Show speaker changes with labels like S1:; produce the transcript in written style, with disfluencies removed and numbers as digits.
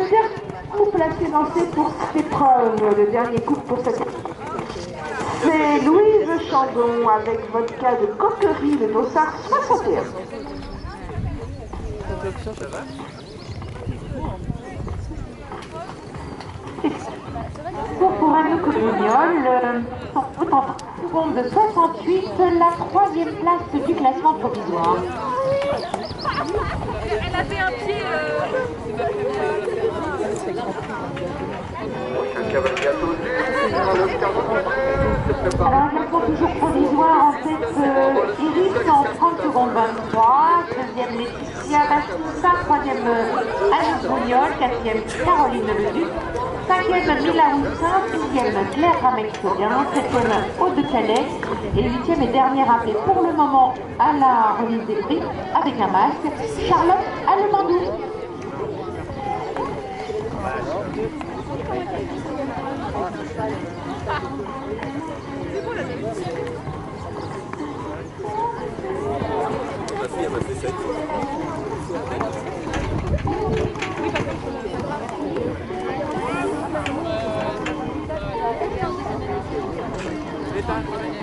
S1: dernier couple à s'élancer pour cette épreuve, le dernier couple pour cette épreuve. C'est Louise Chandon avec vodka de coquerie, le dossard 61. Pour un Comignol, en de 68, la 3e place du classement provisoire.
S2: Elle avait un pied.
S1: Alors, un classement toujours provisoire en tête, Iris en 30 secondes 23, 2e Laetitia Bastissa, 3e Alice Bougnol, 4e Caroline Leduc, 5e Mila Roussin, 6e Claire Ramec-Saudien, 7e Aude de Calais et 8e et dernière appelée pour le moment à la remise des prix avec un masque, Charlotte Allemandou.
S2: Oui,